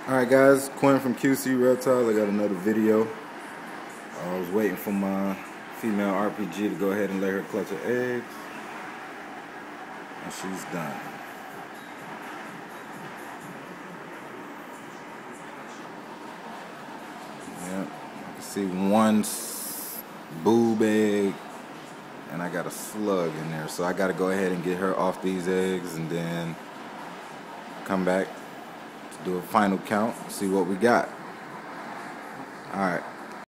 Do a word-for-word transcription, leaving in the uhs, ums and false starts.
Alright guys, Quinn from Q C Reptile. I got another video. I was waiting for my female R P G to go ahead and lay her clutch of eggs. And she's done. Yep, I can see one boob egg and I got a slug in there. So I got to go ahead and get her off these eggs and then come back to do a final count, see what we got. All right.